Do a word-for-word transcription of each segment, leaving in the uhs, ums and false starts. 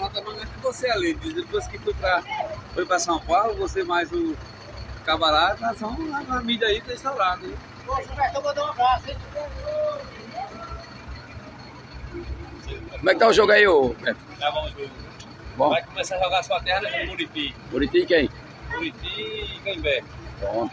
nota mais que você ali. Depois que foi para foi para São Paulo, você mais o camarada, são na mídia aí, tá instaurado. Poxa, eu vou dar um abraço, hein? Como é que tá o jogo aí, ô Beto? Tá bom o jogo. Bom. Vai começar a jogar sua terra no Muripi. Buriti quem? Muripi e Cambé. Pronto.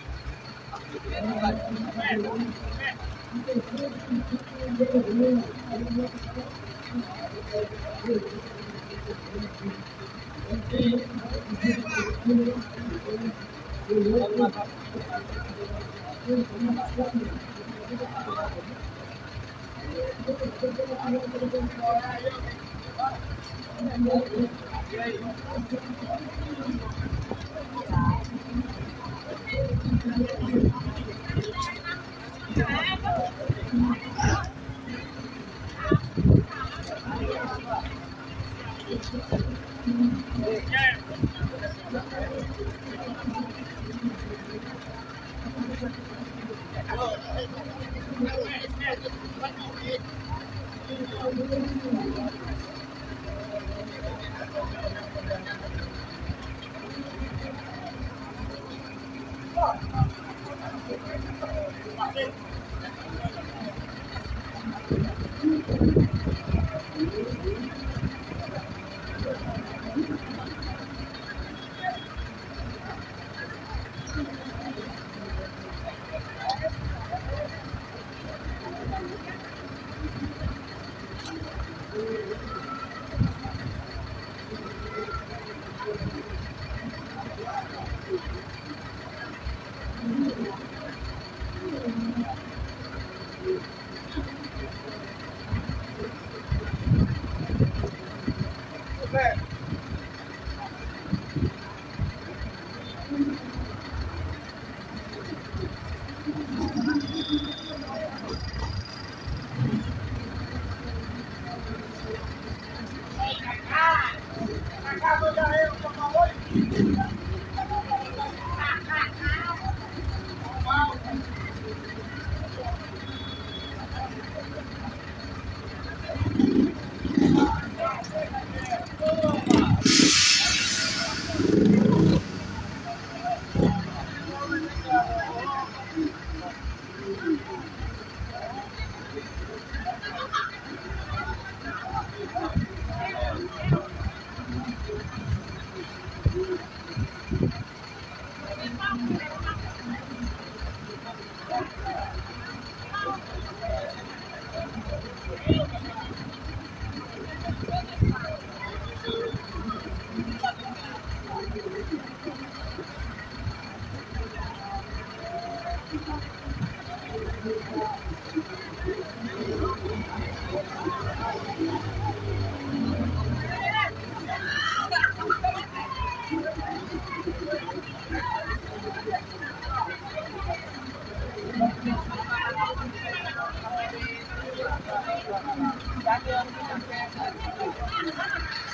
Já que eu não